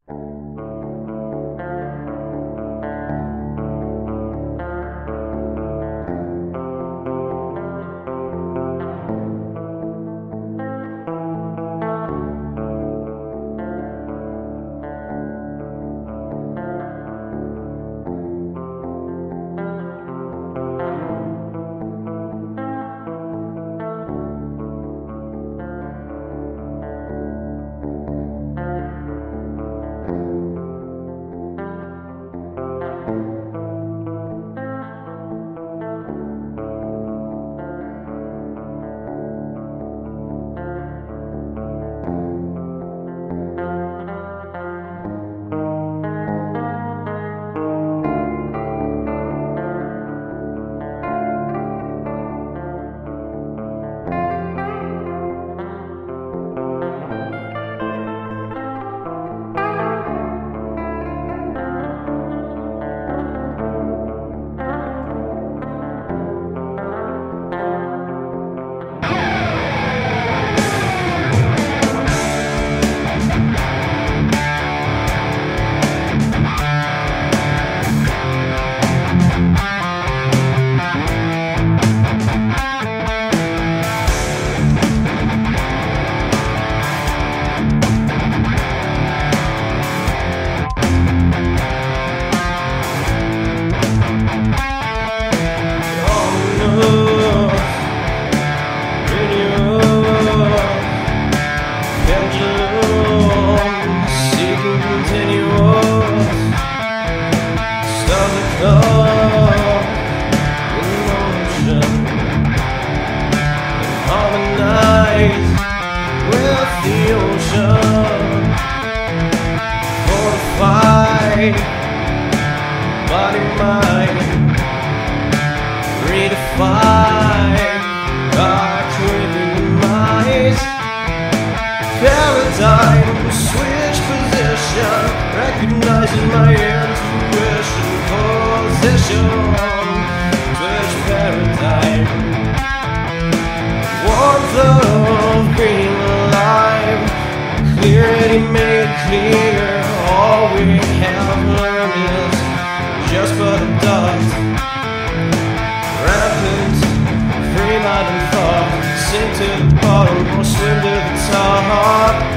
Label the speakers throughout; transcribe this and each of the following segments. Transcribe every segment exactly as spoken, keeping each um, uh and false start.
Speaker 1: Body, mind, redefine dark within my eyes. Paradigm switch position, recognizing my intuition position. Switch paradigm, warmth of green life, clarity made clear. All we have learned is just but a dust. Rampant, free mind and thought, sink to the bottom or swim to the top.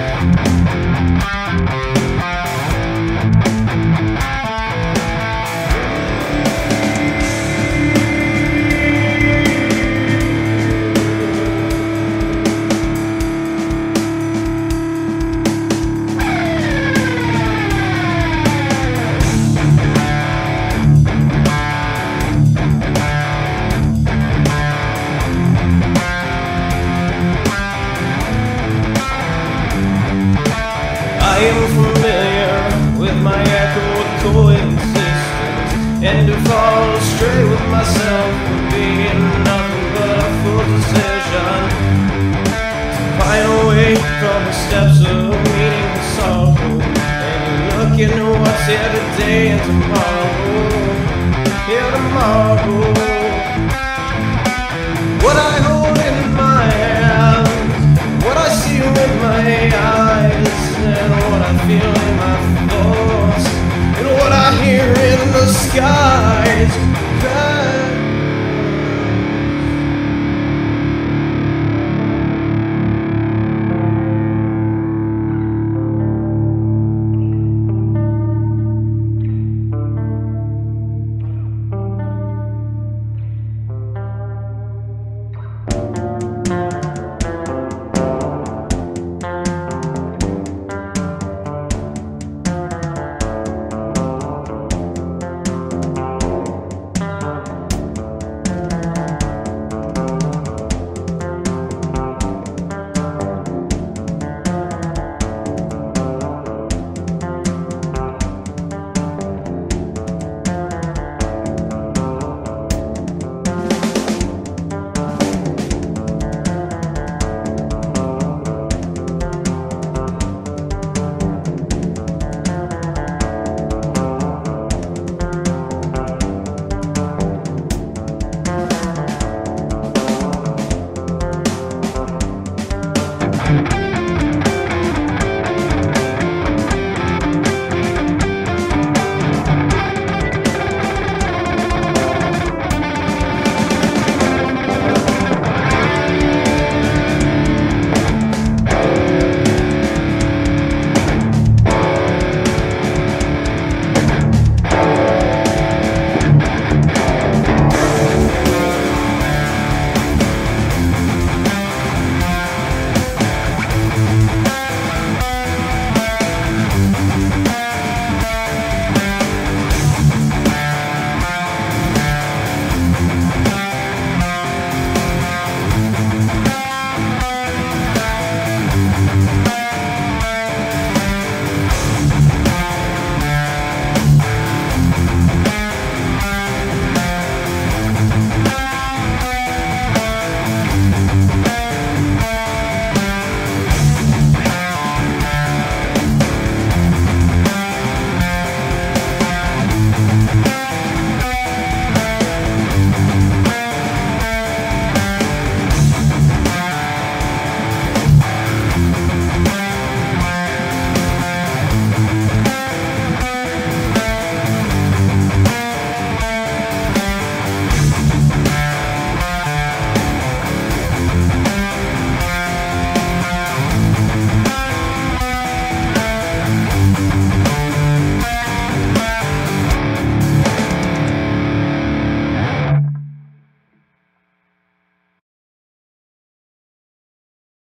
Speaker 1: I am familiar with my echo of coexistence, and to fall astray with myself would be nothing but a full decision. To find a way from the steps of meaning and sorrow, and look into what's here today and tomorrow, here tomorrow.